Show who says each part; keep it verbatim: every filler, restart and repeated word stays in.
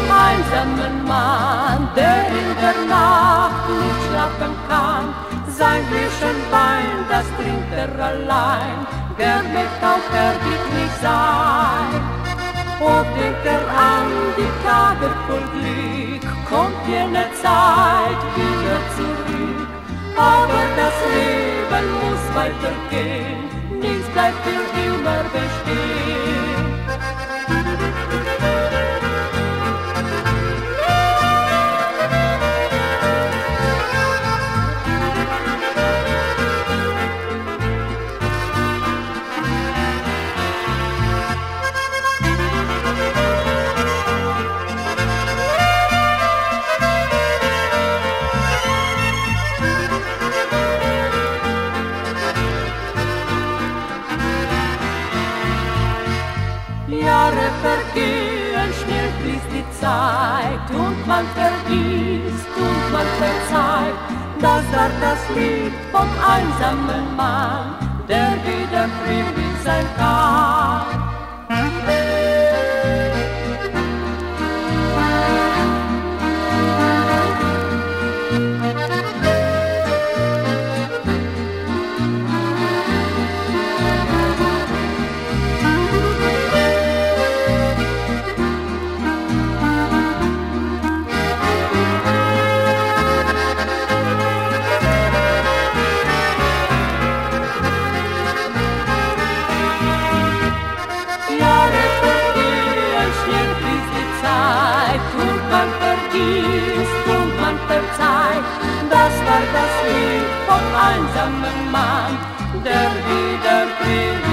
Speaker 1: vom einsamen Mann, der in der Nacht nicht schlafen kann. Sein Flaschenwein, das trinkt er allein, gern möchte auch er glücklich sein. Und denkt er an die Tage voll Glück, kommt jene Zeit wieder zurück. Aber das Leben muss weitergehen, nichts bleibt für immer bestehen. Jahre vergehen, schnell fließt die Zeit und man vergisst und man verzeiht. Das war das Lied vom einsamen Mann, der wieder fröhlich sein kann. Und man verzeiht, das war das Lied vom einsamen Mann, der wieder friedlich